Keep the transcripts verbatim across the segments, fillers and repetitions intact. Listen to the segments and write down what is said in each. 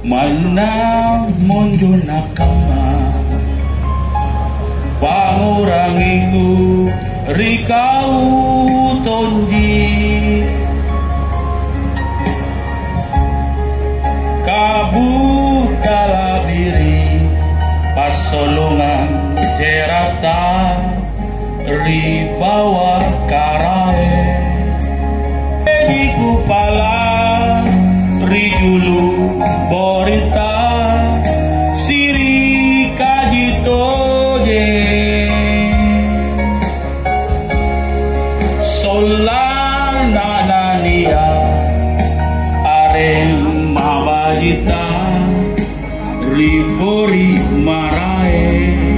Mana mundur nakama pangurangiku rikau tonji kabut dalam diri pasolongan cerata ribawa karae di kupala rijulu borita siri kajitoje solana nania areng mabajita ribori marae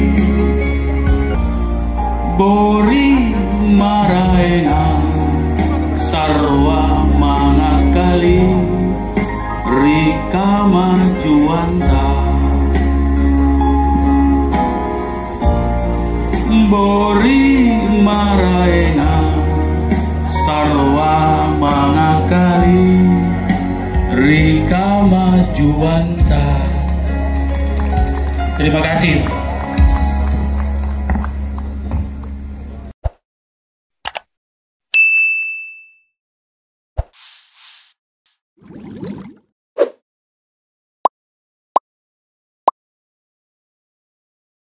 bori maraena sarwa mangakali rika majuanta bori maraena sarwa mangakali rika majuanta. Terima kasih.